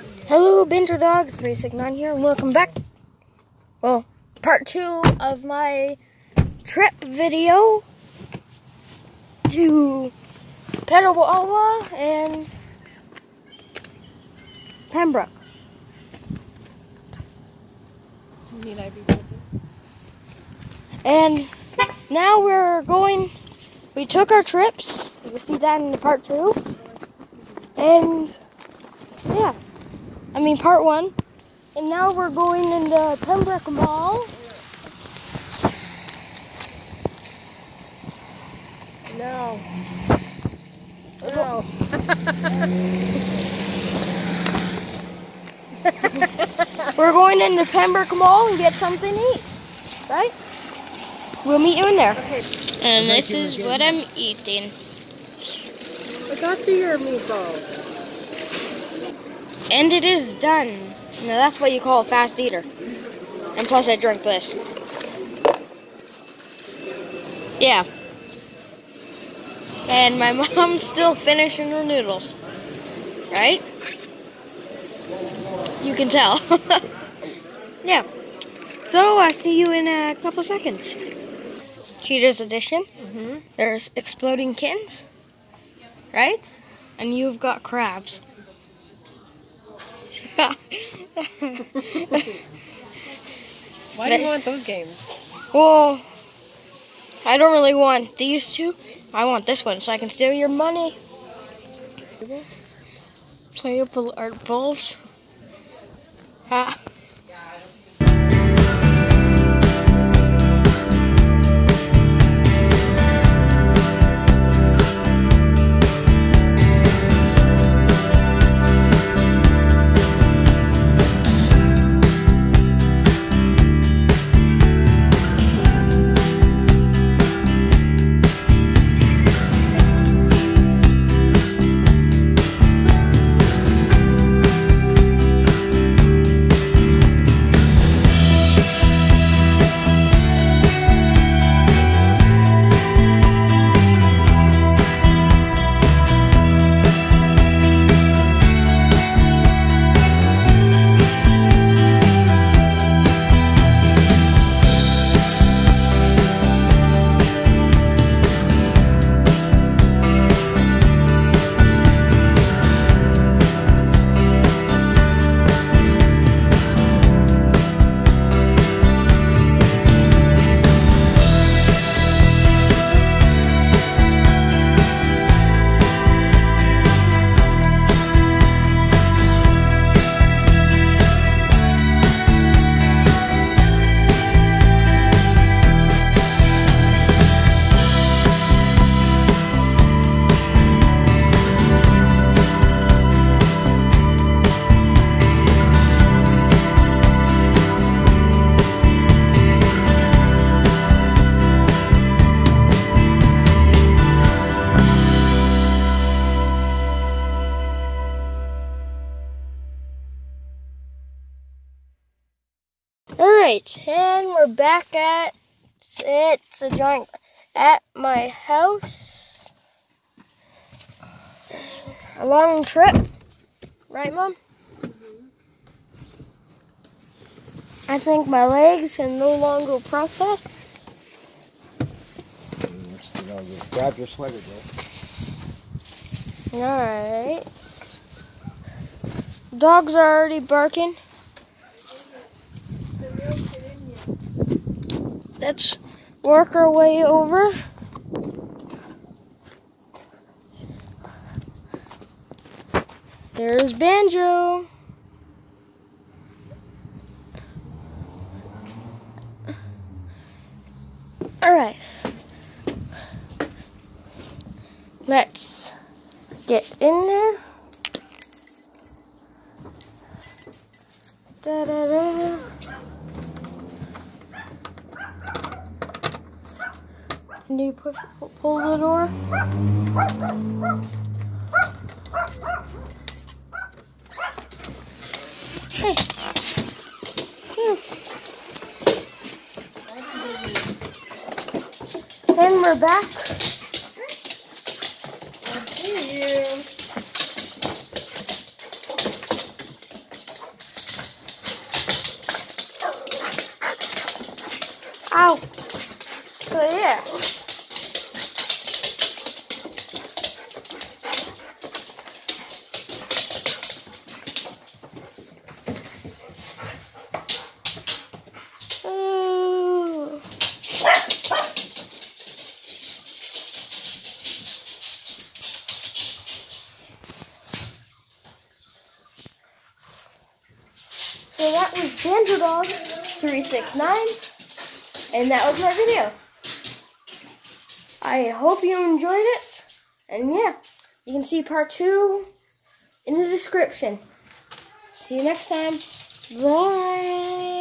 Hello, Binter Dog 369 here, and welcome back. Well, part 2 of my trip video to Petawawa and Pembroke. And now we took our trips. You can see that in the part 2. And yeah. Part 1. And now we're going into Pembroke Mall. No. We're going into Pembroke Mall and get something to eat. Right? We'll meet you in there. Okay. And this is what I'm eating. I got you your meatballs. And it is done. Now that's what you call a fast eater. And plus I drank this. Yeah. And my mom's still finishing her noodles. Right? You can tell. Yeah. So I'll see you in a couple seconds. Cheetah's Edition. There's exploding kittens. Right? And you've got crabs. Why do you want those games? Well, I don't really want these two. I want this one so I can steal your money. Playable art balls. Ha. Alright, and we're back at my house. A long trip. Right, Mom? I think my legs can no longer process. Grab your sweater, bro. Alright. Dogs are already barking. Let's work our way over. There's Banjo. Alright. Let's get in there. Da-da-da. Can you pull the door? Hey. Here. And we're back. I see you. Ow. So yeah. Oh. So that was Banjo Dog 369, and that was my video. I hope you enjoyed it, and yeah, you can see part 2 in the description. See you next time. Bye.